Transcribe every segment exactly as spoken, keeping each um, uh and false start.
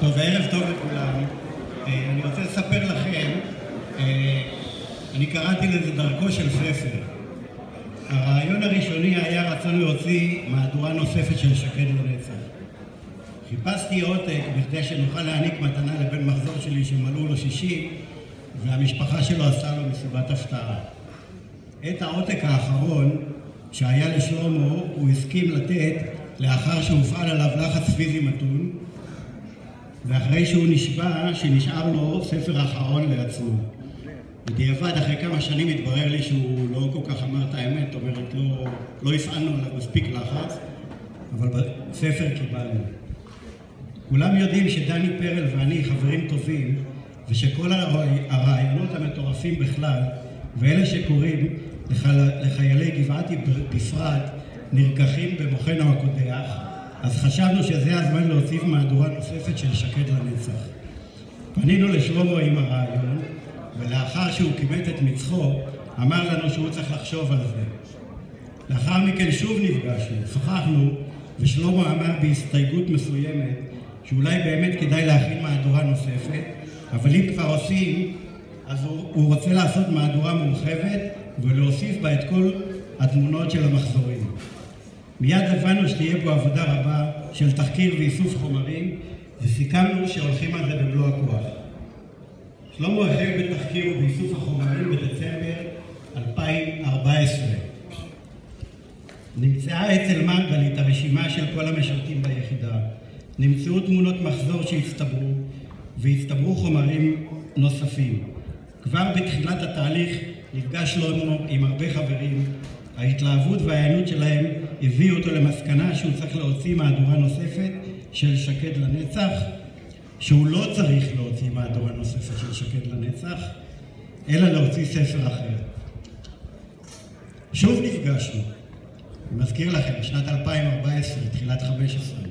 טוב, ערב טוב לכולם. אני רוצה לספר לכם, אני קראתי לזה דרכו של ספר. הרעיון הראשוני היה רצון להוציא מהדורה נוספת של שקד לנצח. חיפשתי עותק בכדי שנוכל להעניק מתנה לבן מחזור שלי שמלאו לו שישים, והמשפחה שלו עשה לו מסיבת הפתעה. את העותק האחרון שהיה לשלמה הוא הסכים לתת לאחר שהופעל עליו לחץ פיזי מתון, ואחרי שהוא נשבע שנשאר לו ספר אחרון לעצמו. בדיעבד, אחרי כמה שנים התברר לי שהוא לא כל כך אמר את האמת, זאת אומרת, לא, לא הפעלנו עליו מספיק לחץ, אבל בספר קיבלנו. כולם יודעים שדני פרל ואני חברים טובים, ושכל הרעיונות המטורפים בכלל, ואלה שקוראים לחייל, לחיילי גבעתי בפרט, נרקחים במוחנו הקודח, אז חשבנו שזה הזמן להוסיף מהדורה נוספת של שקד לנצח. פנינו לשלמה עם הרעיון, ולאחר שהוא קימת את מצחו, אמר לנו שהוא צריך לחשוב על זה. לאחר מכן שוב נפגשנו, שוחחנו, ושלמה אמר בהסתייגות מסוימת, שאולי באמת כדאי להכין מהדורה נוספת, אבל אם כבר עושים, אז הוא, הוא רוצה לעשות מהדורה מורחבת, ולהוסיף בה את כל התמונות של המחזורים. מיד הבנו שתהיה בו עבודה רבה של תחקיר ואיסוף חומרים, וסיכמנו שהולכים על זה במלוא הכוח. שלמה החל בתחקיר ובאיסוף החומרים בדצמבר אלפיים וארבע עשרה. נמצאה אצל מרגלית הרשימה של כל המשרתים ביחידה. נמצאו תמונות מחזור שהצטברו, והצטברו חומרים נוספים. כבר בתחילת התהליך נפגש שלמה עם הרבה חברים. ההתלהבות והעיינות שלהם הביאו אותו למסקנה שהוא צריך להוציא מהדורה נוספת של שקד לנצח, שהוא לא צריך להוציא מהדורה נוספת של שקד לנצח, אלא להוציא ספר אחר. שוב נפגשנו, אני מזכיר לכם, בשנת אלפיים וארבע עשרה, תחילת חמש עשרה,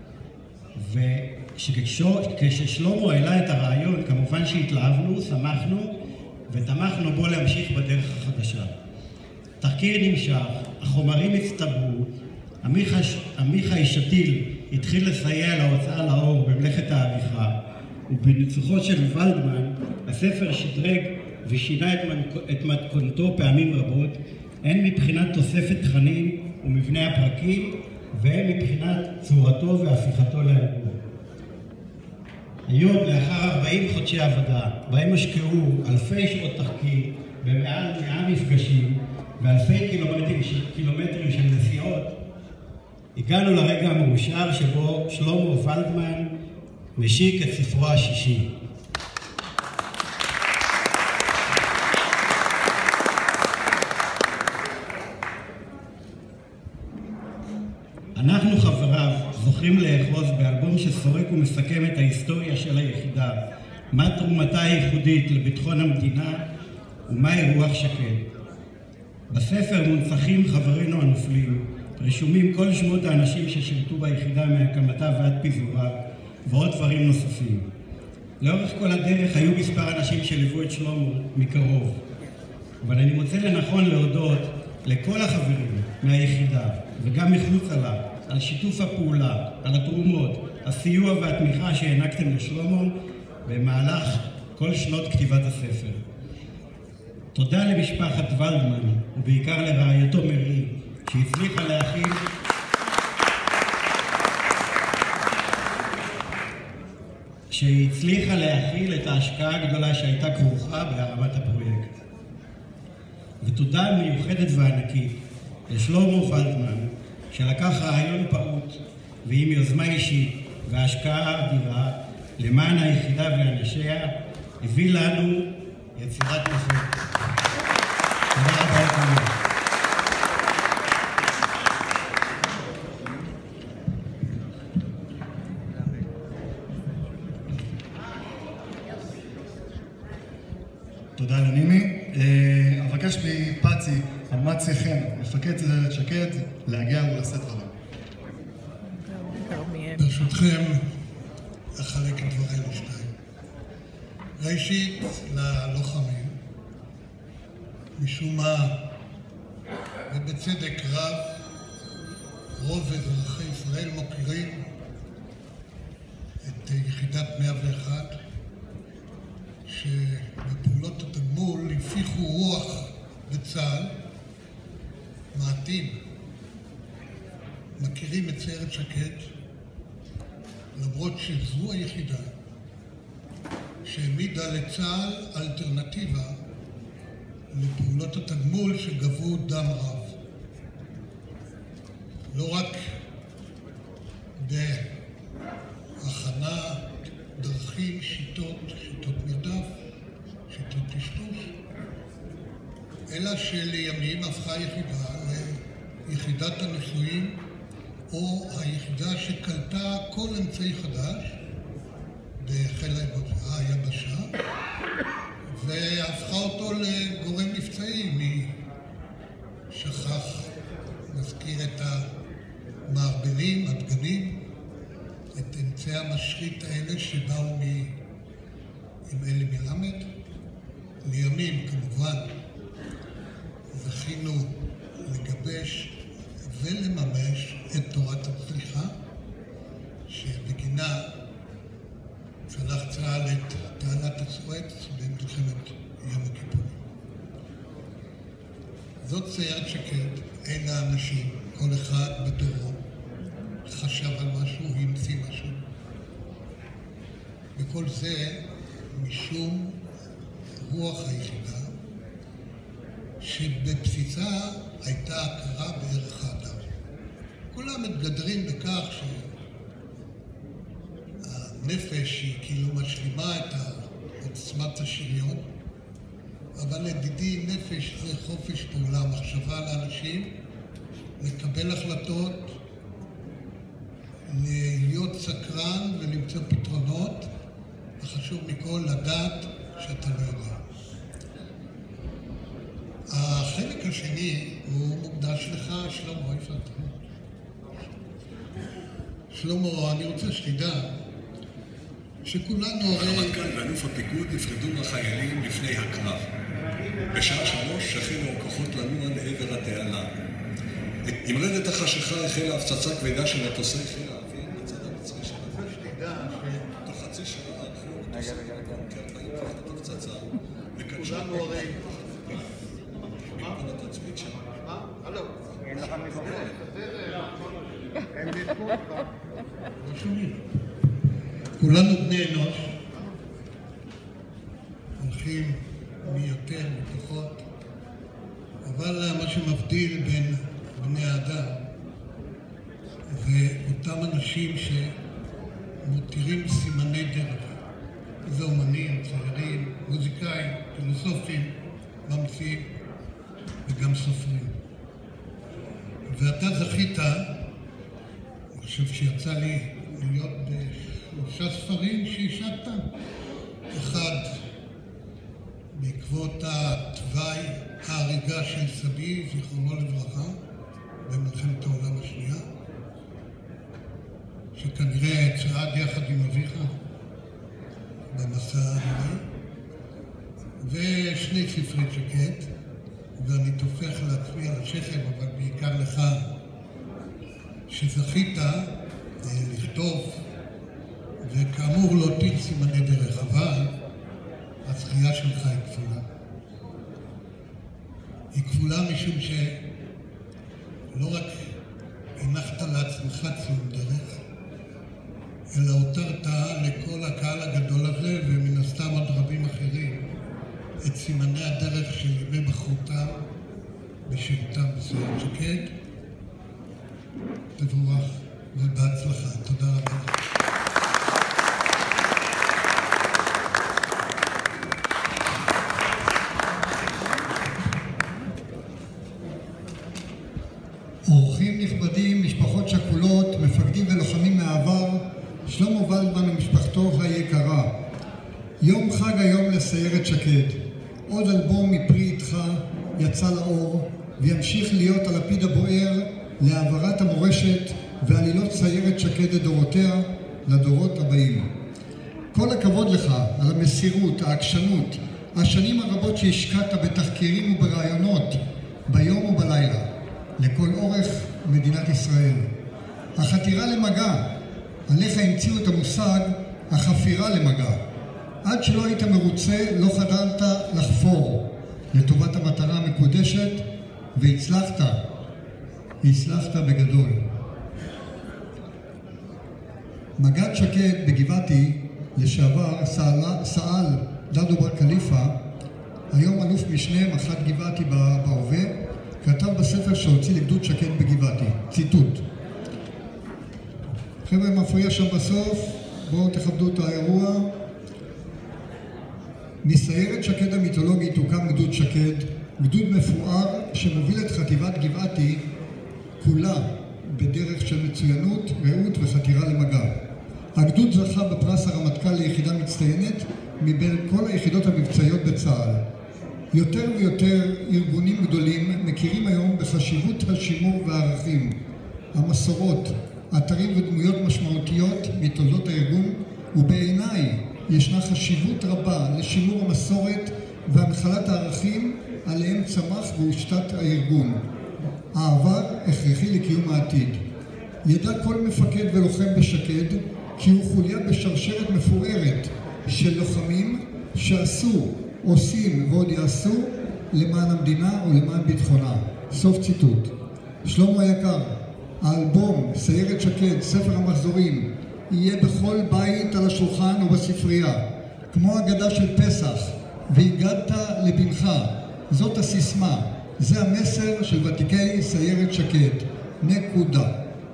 וכששלמה העלה את הרעיון, כמובן שהתלהבנו, שמחנו, ותמכנו בו להמשיך בדרך החדשה. תחקיר נמשך, החומרים הצטברו, עמיחי שתיל התחיל לסייע להוצאה לאור במלאכת העריכה, ובניצוחו של ולדמן, הספר שדרג ושינה את מתכונתו פעמים רבות, הן מבחינת תוספת תכנים ומבנה הפרקים, והן מבחינת צורתו והפיכתו לאלבום. היום, לאחר ארבעים חודשי עבודה, בהם השקעו אלפי שעות תחקיר במעל מאה מפגשים ואלפי קילומטרים, קילומטרים של נסיעות, הגענו לרגע המאושר שבו שלמה ולדמן משיק את ספרו השישי. אנחנו חבריו זוכים לאחוז באלבום שסורק ומסכם את ההיסטוריה של היחידה, מה תרומתה הייחודית לביטחון המדינה ומהי רוח שקד. בספר מונצחים חברינו הנופלים, רשומים כל שמות האנשים ששירתו ביחידה מהקמתה ועד פיזורה, ועוד דברים נוספים. לאורך כל הדרך היו מספר אנשים שליוו את שלמה מקרוב, אבל אני מוצא לנכון להודות לכל החברים מהיחידה, וגם מחוץ לה, על שיתוף הפעולה, על התרומות, הסיוע והתמיכה שהענקתם לשלמה במהלך כל שנות כתיבת הספר. תודה למשפחת ולדמן, ובעיקר לרעייתו מרי, שהצליחה להכיל שהצליחה להכיל את ההשקעה הגדולה שהייתה כרוכה בהרמת הפרויקט. ותודה מיוחדת וענקית לשלמה ולדמן, שלקח רעיון פעוט ועם יוזמה אישית והשקעה אדירה למען היחידה ואנשיה, הביא לנו יצירת מופת. תודה רבה לכם. תודה לנימי. אבקש מפצי, אמצי חן, מפקד סיירת שקד, להגיע ולשאת דברים. ברשותכם, אחלק את דברי לשתיים. ראשית, ללוחמים, משום מה, ובצדק רב, רוב אזרחי ישראל מוקירים את יחידת מאה ואחת, שבפעולות התגמול הפיחו רוח בצה"ל. מעטים מכירים את סיירת שקד, למרות שזו היחידה שהעמידה לצה"ל אלטרנטיבה לפעולות התגמול שגבו דם רב. לא רק בהכנה, דרכים, שיטות, שיטות מרדף, שיטות טשטוש, אלא שלימים הפכה היחידה ליחידת הניסויים, או היחידה שקלטה כל אמצעי חדש בחיל היבשה, והפכה אותו לגורם מבצעי. מי שכח, נזכיר את המערבלים, הדגנים, את אמצעי המשחית האלה שבאו מ... עם אלי מלמד. לימים כמובן זכינו לגבש ולממש את תורת הצליחה, שבגינה צלח צה"ל את תעלת הסואץ במלחמת יום הכיפורים. זאת סיירת שקד. אלה האנשים, כל אחד בדורו חשב על משהו, המציא משהו. וכל זה משום רוח היחידה, שבבסיסה הייתה הכרה בערך האדם. כולם מתגדרים בכך שהנפש היא כאילו משלימה את עוצמת השריון, אבל לדידי נפש זה חופש פעולה, מחשבה לאנשים, לקבל החלטות, להיות סקרן ולמצוא פתרונות, וחשוב מכל לדעת שאתה לא יודע. החלק השני הוא מוקדש לך, שלמה, איפה אתה? שלמה, אני רוצה שתדע שכולנו הרי... הרמטכ"ל ואלוף הפיקוד נפרדו מהחיילים לפני הקרב. בשעה שלוש החלו הכוחות לנוע לעבר התעלה. עם רדת החשיכה החלה הפצצה כבדה של מטוסי חיל האוויר בצד המצרי של האוויר. שתדע ש... תוך חצי שעה הלכו מטוסי כארבעים תחת הפצצה וקדשו כולנו הרי... על התצפית שם. מה? הלו. אין לך מיקרופון. אין מיקרופון. לא שומעים. כולנו בני אנוש, הולכים מי יותר, מי פחות, אבל מה שמבדיל בין בני האדם ואותם אנשים שמותירים סימני דרך. זה אומנים, ציירים, מוזיקאים, פילוסופים, ממציאים וגם סופרים. ואתה זכית, אני חושב שיצא לי להיות בשלושה ספרים שהשקת. אחד בעקבות התוואי ההריגה של סבי, זיכרונו לברכה, במלחמת העולם השנייה, שכנראה צעד יחד עם אביך במסע הזה, ושני ספרי שקד, ואני תופך לעצמי על השכם, אבל בעיקר לך, שזכית לכתוב, וכאמור להותיר סימני דרך, אבל הזכייה שלך היא כפולה. היא כפולה משום שלא רק הנחת לעצמך ציון דרך, אלא הותרת לכל הקהל הגדול הזה, ומן הסתם עוד רבים אחרים, את סימני הדרך של ימי בחרותם בשירותם בסיירת שקד. תבורך ובהצלחה. תודה רבה. אורחים נכבדים, משפחות שכולות, מפקדים ולוחמים מהעבר, שלמה ולדמן ומשפחתו היקרה. יום חג היום לסיירת שקד. עוד אלבום מפרי איתך יצא לאור וימשיך להיות הלפיד הבוער להעברת המורשת ועלילות סיירת שקד לדורותיה לדורות הבאים. כל הכבוד לך על המסירות, העקשנות, השנים הרבות שהשקעת בתחקירים וברעיונות ביום ובלילה לכל אורך מדינת ישראל. החתירה למגע, עליך המציאו את המושג החפירה למגע. עד שלא היית מרוצה, לא חדלת לחפור לטובת המטרה המקודשת, והצלחת. הצלחת בגדול. מג"ד שקד בגבעתי, לשעבר סעל, סעל דדו בר קליפה, היום אלוף משנה מח"ט גבעתי בהווה, כתב בספר שהוציא לגדוד שקד בגבעתי, ציטוט: חבר'ה, מפריע שם בסוף, בואו תכבדו את האירוע. מסיירת שקד המיתולוגית הוקם גדוד שקד, גדוד מפואר שמוביל את חטיבת גבעתי כולה בדרך של מצוינות, רעות וחתירה למגע. הגדוד זכה בפרס הרמטכ"ל ליחידה מצטיינת מבין כל היחידות המבצעיות בצה"ל. יותר ויותר ארגונים גדולים מכירים היום בחשיבות השימור והערכים, המסורות, אתרים ודמויות משמעותיות מתולדות הארגון, ובעיניי ישנה חשיבות רבה לשימור המסורת והנחלת הערכים עליהם צמח והושתת הארגון. העבר הכרחי לקיום העתיד. ידע כל מפקד ולוחם בשקד כי הוא חוליה בשרשרת מפוארת של לוחמים שעשו, עושים ועוד יעשו למען המדינה ולמען ביטחונה. סוף ציטוט. שלמה היקר, האלבום סיירת שקד, ספר המחזורים, יהיה בכל בית על השולחן ובספרייה, כמו אגדה של פסח, והגדת לבנך. זאת הסיסמה, זה המסר של ותיקי סיירת שקד. נקודה.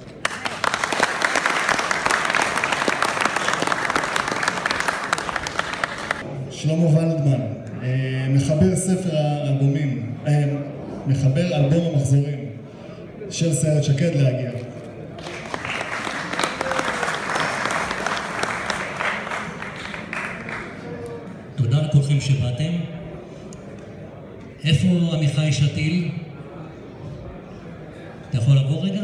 שלמה ולדמן, מחבר ספר האלבומים, מחבר אלבום המחזורים של סיירת שקד, להגיע. תודה לכולכם שבאתם. איפה עמיחי שתיל? אתה יכול לבוא רגע?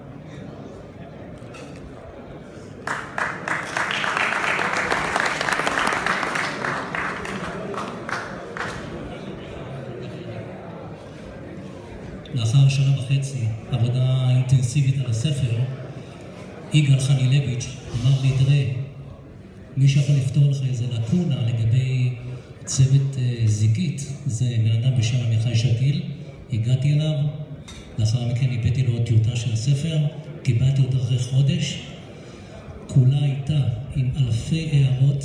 לאחר שנה וחצי עבודה אינטנסיבית על הספר, יגאל חנילביץ' אמר לי, תראה, מי שיכול לפתור לך איזה לקונה לגבי צוות uh, זיקית, זה בן אדם בשם עמיחי שתיל. הגעתי אליו, לאחר מכן הבאתי לו טיוטה של הספר, קיבלתי אותה אחרי חודש, כולה הייתה עם אלפי הערות.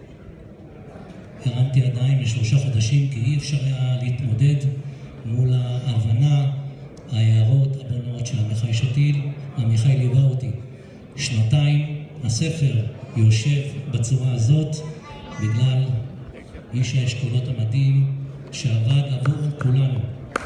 הרמתי ידיים לשלושה חודשים כי אי אפשר היה להתמודד מול ההבנה, ההערות הבונות של עמיחי שתיל. עמיחי ליווה אותי שנתיים. הספר יושב בצורה הזאת בגלל איש האשכולות המדהים שעבד עבור כולנו.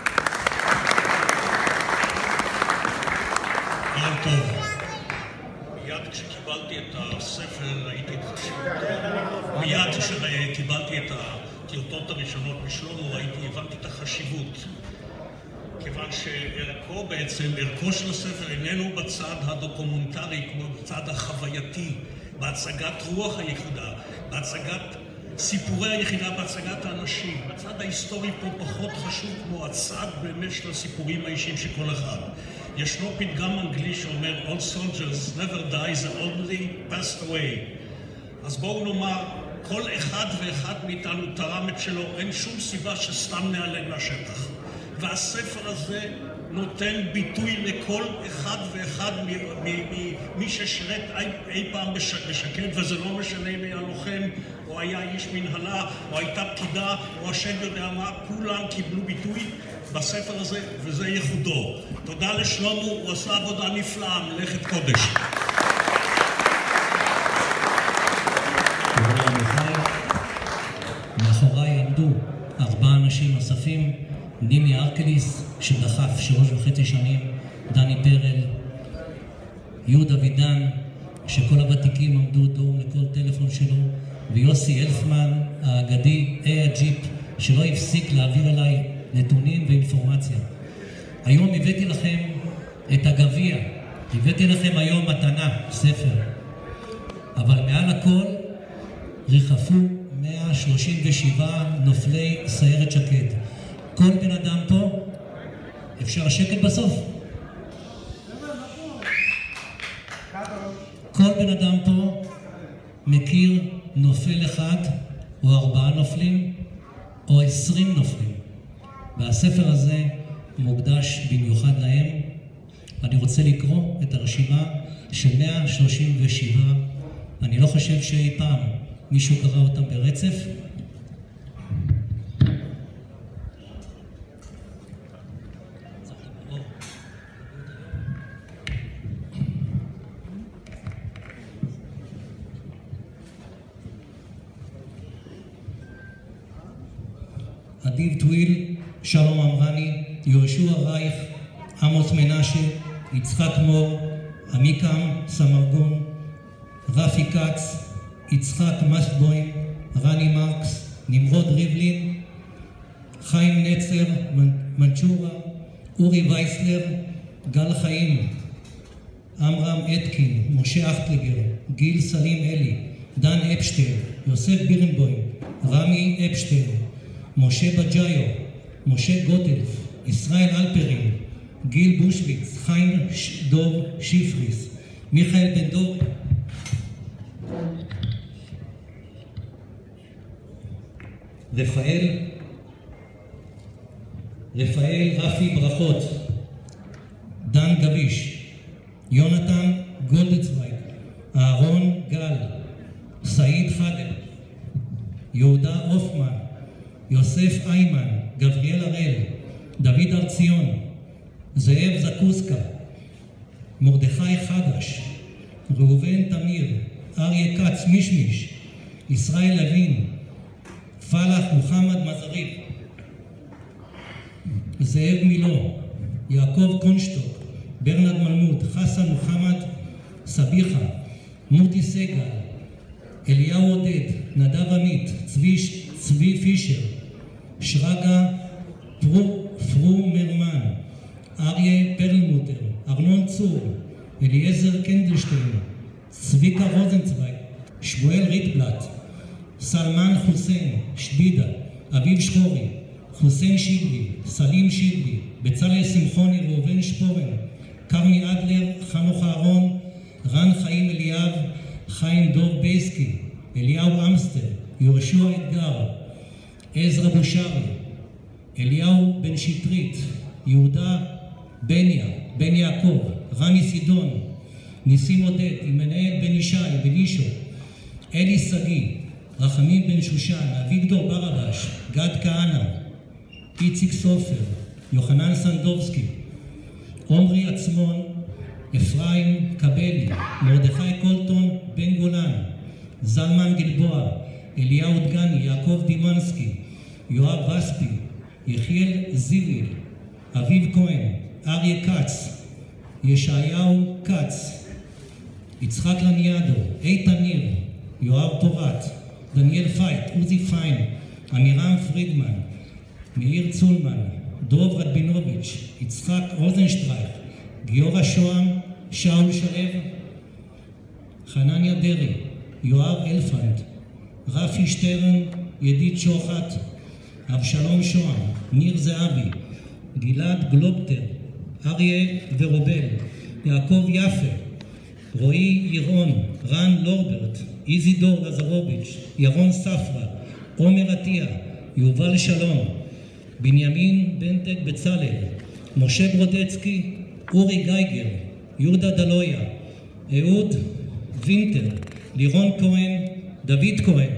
יום טוב. מיד כשקיבלתי את הספר ראיתי את חשיבותו. מיד כשקיבלתי את הטיוטות הראשונות משלמה ראיתי, הבנתי את החשיבות. כיוון שערכו בעצם, ערכו של הספר איננו בצד הדוקומנטרי, כמו בצד החווייתי, בהצגת רוח היחידה, בהצגת סיפורי היחידה, בהצגת האנשים. בצד ההיסטורי פה פחות חשוב כמו הצד באמת של הסיפורים האישיים של כל אחד. ישנו פתגם אנגלי שאומר, All soldiers never die, they only passed away. אז בואו נאמר, כל אחד ואחד מאיתנו תרם את שלו, אין שום סיבה שסתם נעלם מהשטח. והספר הזה נותן ביטוי לכל אחד ואחד ממי ששרת אי פעם בשקד, וזה לא משנה אם היה לוחם, או היה איש מנהלה, או הייתה פקידה, או השם יודע מה, כולם קיבלו ביטוי בספר הזה, וזה ייחודו. תודה לשלמה, הוא עשה עבודה נפלאה, מלאכת קודש. מאחוריי עמדו ארבעה אנשים נוספים, נימי ארקליס שדחף שלוש וחצי שנים, דני פרל, יהודה וידן שכל הוותיקים עמדו דום לכל טלפון שלו, ויוסי אלפמן האגדי, אי הג'יפ, שלא הפסיק להעביר אליי נתונים ואינפורמציה. היום הבאתי לכם את הגביע, הבאתי לכם היום מתנה, ספר, אבל מעל הכל ריחפו מאה שלושים ושבעה נופלי סיירת שקד. כל בן אדם פה, אפשר שקט בסוף? כל בן אדם פה מכיר נופל אחד, או ארבעה נופלים, או עשרים נופלים. והספר הזה מוקדש במיוחד להם. אני רוצה לקרוא את הרשימה של מאה שלושים ושבע. אני לא חושב שאי פעם מישהו קרא אותם ברצף. אדיב טוויל, שלום אמרני, יהושע רייך, עמוס מנשה, יצחק מור, עמיקם סמרגון, רפי קץ, יצחק מסבוים, רני מרקס, נמרוד ריבלין, חיים נצר, מנצ'ורה, אורי וייסלר, גל חיים, אמרם אתקין, משה אכטליגר, גיל סלים אלי, דן אפשטיין, יוסף בירנבוים, רמי אפשטיין, משה בג'יו, משה גוטלף, ישראל אלפרין, גיל בושוויץ, חיים דוב שיפריס, מיכאל בן דור, רפאל, רפאל רפי ברכות, דן גביש, יונתן גולדצוויג, אהרון גל, סעיד חדר, יהודה אופמן, יוסף איימן, גבריאל הראל, דוד ארציון, זאב זקוסקה, מרדכי חדש, ראובן תמיר, אריה כץ מישמיש, ישראל לוין, פלח מוחמד מזריב, זאב מילו, יעקב קונשטוק, ברנד מלמוד, חסן מוחמד סביחה, מוטי סגל, אליהו עודד, נדב עמית, צבי, צבי פישר, שרגא פרו, פרומרמן, אריה פרלמוטר, ארנון צור, אליעזר קנדלשטיין, צביקה רוזנצוויג, שמואל ריטבלט, סלמן חוסיין, שבידה, אביב שחורי, חוסיין שיבלי, סלים שיבלי, בצלאל שמחוני, ראובן שפורן, קרני אדלר, חנוך אהרון, רן חיים אליאב, חיים דור בייסקי, אליהו אמסטר, יהושע אתגר, עזרא בושרי, אליהו בן שטרית, יהודה בניה, בן יעקב, רמי סידון, ניסים עודד, עמנאל בן ישי, בן אישו, אלי סגי, רחמים בן שושן, אביגדור ברבש, גד כהנא, איציק סופר, יוחנן סנדובסקי, עומרי עצמון, אפרים קבלי, מרדכי קולטון, בן גולן, זלמן גלבוע, אליהו דגני, יעקב דימנסקי, יואב וספי, יחיאל זיביל, אביב כהן, אריה כץ, ישעיהו כץ, יצחק לניאדו, איתן ניר, יואב פורט, דניאל פייט, עוזי פיין, אמירם פרידמן, מאיר צולמן, דוב רדבינוביץ', יצחק רוזנשטרייך, גיורא שוהם, שאול שלו, חנניה דרי, יואב אלפנד, רפי שטרן, ידית שוחט, אבשלום שוהם, ניר זהבי, גלעד גלובטר, אריה ורובל, יעקב יפה, רועי ירון, רן לורברט, איזידור לזרוביץ', ירון ספרה, עומר עטיה, יובל שלום, בנימין בנטק בצלאל, משה ברודצקי, אורי גייגר, יהודה דלויה, אהוד וינטר, לירון כהן, דוד כהן,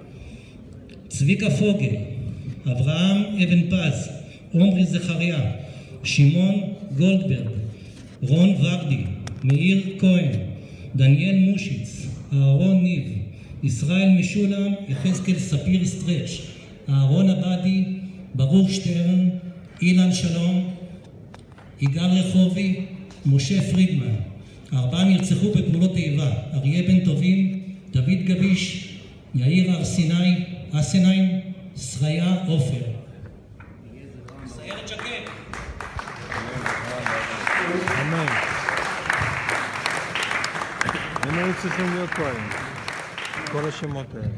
צביקה פוגל, אברהם אבן פז, עומרי זכריה, שמעון גולדברג, רון ורדי, מאיר כהן, דניאל מושיץ, אהרון ניב, ישראל משולם, יחזקאל ספיר סטרץ', אהרון עבדי, ברוך שטרן, אילן שלום, יגאל רחובי, משה פרידמן. הארבעה נרצחו בפעולות איבה, אריה בן טובים, דוד גביש, יאיר ארסיני, אסנאים, שריה עופר. סיירת שקד. אמן. הם היו צריכים להיות כהן, כל השמות האלה.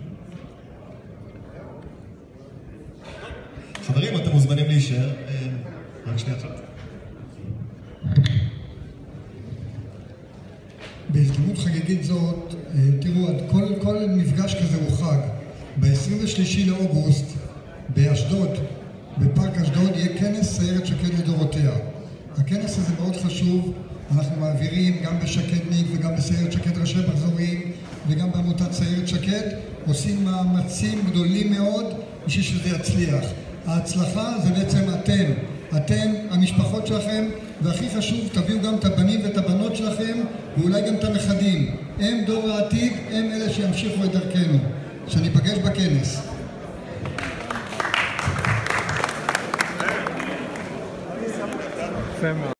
חברים, אתם מוזמנים להישאר. רק שנייה אחת. בהזדמנות חגיגית זאת תראו, כל, כל מפגש כזה הוא חג. ב-עשרים ושלישי לאוגוסט באשדוד, בפארק אשדוד, יהיה כנס סיירת שקד לדורותיה. הכנס הזה מאוד חשוב, אנחנו מעבירים גם בשקדניק וגם בסיירת שקד ראשי מחזוריים וגם בעמותת סיירת שקד, עושים מאמצים גדולים מאוד בשביל שזה יצליח. ההצלחה זה בעצם אתם, אתם, המשפחות שלכם, והכי חשוב, תביאו גם את הבנים ואת הבנות שלכם, ואולי גם את הנכדים. הם דור העתיד, הם אלה שימשיכו את דרכנו. שניפגש בכנס. יפה מאוד.